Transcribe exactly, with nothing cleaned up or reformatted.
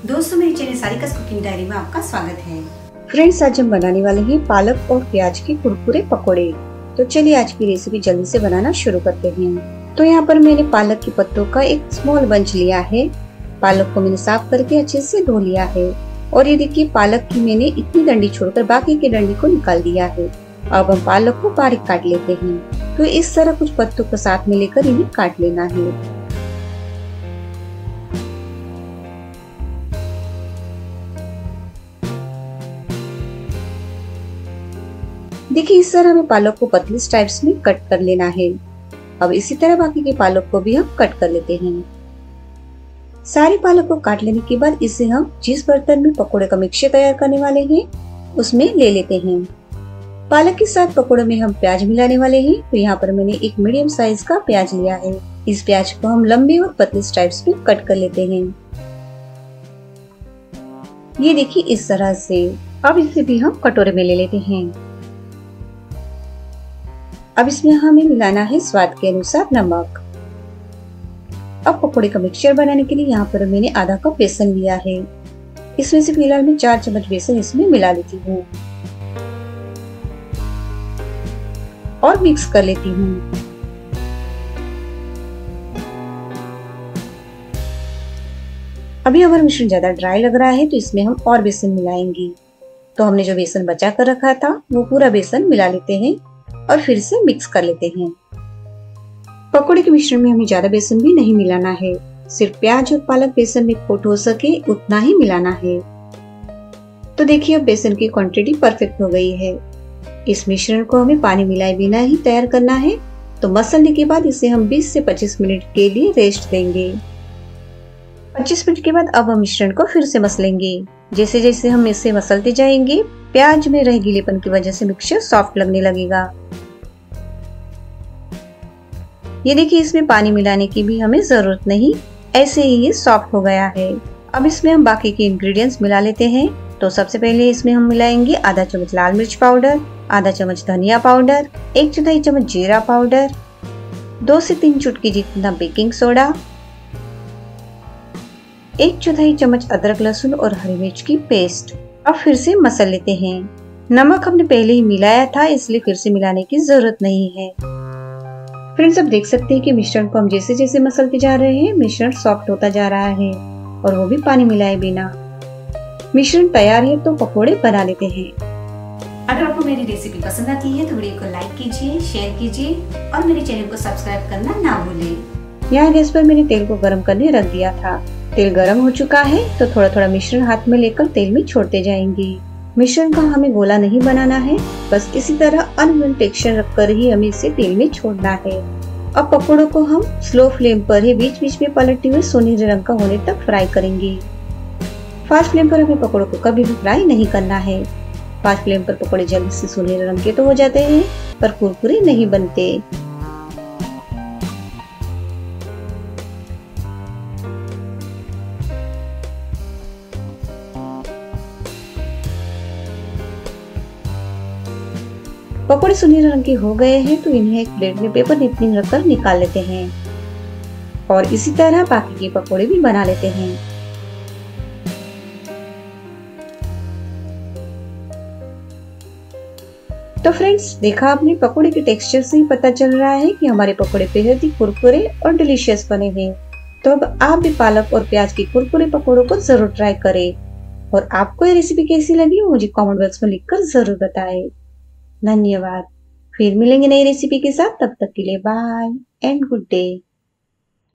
दोस्तों, मेरे channel सारिकास cooking diary में आपका स्वागत है। फ्रेंड्स, आज हम बनाने वाले हैं पालक और प्याज के कुरकुरे पकोड़े। तो चलिए आज की रेसिपी जल्दी से बनाना शुरू करते हैं। तो यहाँ पर मैंने पालक के पत्तों का एक स्मॉल बंच लिया है। पालक को मैंने साफ करके अच्छे से धो लिया है और ये देखिए पालक की मैंने इतनी डंडी छोड़कर बाकी की डंडी को निकाल दिया है। अब हम पालक को बारीक काट लेते हैं। तो इस तरह कुछ पत्तों को साथ में लेकर इन्हें काट लेना है। देखिए इस तरह हमें पालक को पतली स्ट्राइप्स में कट कर लेना है। अब इसी तरह बाकी के पालक को भी हम कट कर लेते हैं। सारी पालक को काट लेने के बाद इसे हम जिस बर्तन में पकोड़े का मिक्सचर तैयार करने वाले हैं उसमें ले लेते हैं। पालक के साथ पकोड़े में हम प्याज मिलाने वाले हैं। तो यहाँ पर मैंने एक मीडियम साइज का प्याज लिया है। इस प्याज को हम लंबे और पतले स्ट्राइप्स में कट कर लेते हैं। ये देखिए इस तरह से। अब इसे भी हम कटोरे में ले लेते हैं। अब इसमें हमें मिलाना है स्वाद के अनुसार नमक। अब पकोड़े का मिक्सचर बनाने के लिए यहाँ पर मैंने आधा कप बेसन लिया है। इसमें से फिलहाल मैं चार चम्मच बेसन इसमें मिला लेती हूँ और मिक्स कर लेती हूँ। अभी अगर मिश्रण ज्यादा ड्राई लग रहा है तो इसमें हम और बेसन मिलाएंगे। तो हमने जो बेसन बचा कर रखा था वो पूरा बेसन मिला लेते हैं और फिर से मिक्स कर लेते हैं। पकोड़े के मिश्रण में हमें ज्यादा बेसन भी नहीं मिलाना है। सिर्फ प्याज और पालक बेसन में कोट हो सके उतना ही मिलाना है। तो देखिए अब बेसन की क्वांटिटी परफेक्ट हो गई है। इस मिश्रण को हमें पानी मिलाए बिना ही तैयार करना है। तो मसलने के बाद इसे हम बीस से पच्चीस मिनट के लिए रेस्ट देंगे। पच्चीस मिनट के बाद अब हम मिश्रण को फिर से मसलेंगे। जैसे जैसे हम इसे मसलते जाएंगे प्याज में रह गीलेपन की वजह से मिक्सचर सॉफ्ट लगने लगेगा। ये देखिए इसमें पानी मिलाने की भी हमें जरूरत नहीं, ऐसे ही ये सॉफ्ट हो गया है। अब इसमें हम बाकी के इंग्रेडिएंट्स मिला लेते हैं। तो सबसे पहले इसमें हम मिलाएंगे आधा चम्मच लाल मिर्च पाउडर, आधा चम्मच धनिया पाउडर, एक चौथाई चम्मच जीरा पाउडर, दो से तीन चुटकी जितना बेकिंग सोडा, एक चौथाई चम्मच अदरक लहसुन और हरी मिर्च की पेस्ट। अब फिर से मसल लेते हैं। नमक हमने पहले ही मिलाया था इसलिए फिर से मिलाने की जरूरत नहीं है। फ्रेंड्स, अब देख सकते हैं कि मिश्रण को हम जैसे जैसे मसलते जा रहे हैं मिश्रण सॉफ्ट होता जा रहा है और वो भी पानी मिलाए बिना। मिश्रण तैयार है तो पकोड़े बना लेते हैं। अगर आपको मेरी रेसिपी पसंद आती है तो वीडियो को लाइक कीजिए, शेयर कीजिए और मेरे चैनल को सब्सक्राइब करना ना भूलें। यहाँ गैस पर मैंने तेल को गर्म करने रख दिया था। तेल गर्म हो चुका है तो थोड़ा थोड़ा मिश्रण हाथ में लेकर तेल में छोड़ते जाएंगे। मिश्रण का हमें गोला नहीं बनाना है, बस इसी तरह अनइवन टेक्सचर रखकर ही हमें इसे तेल में छोड़ना है। अब पकोड़ों को हम स्लो फ्लेम पर ही बीच बीच में पलटते हुए सोनेरी रंग का होने तक फ्राई करेंगे। फास्ट फ्लेम पर हमें पकोड़ों को कभी भी फ्राई नहीं करना है। फास्ट फ्लेम पर पकोड़े जल्दी से सोनेरी रंग के तो हो जाते हैं पर कुरकुरे नहीं बनते। पकोड़े सुनहरे रंग के हो गए हैं तो इन्हें एक प्लेट में पेपर नेपकिन रखकर निकाल लेते हैं और इसी तरह बाकी के पकोड़े भी बना लेते हैं। तो फ्रेंड्स, देखा आपने पकोड़े के टेक्सचर से ही पता चल रहा है कि हमारे पकोड़े बेहद ही कुरकुरे और डिलीशियस बने हैं। तो अब आप भी पालक और प्याज के कुरकुरे पकोड़ों को जरूर ट्राई करें और आपको ये रेसिपी कैसी लगी मुझे कमेंट बॉक्स में लिखकर जरूर बताएं। धन्यवाद। फिर मिलेंगे नई रेसिपी के साथ, तब तक के लिए बाय एंड गुड डे।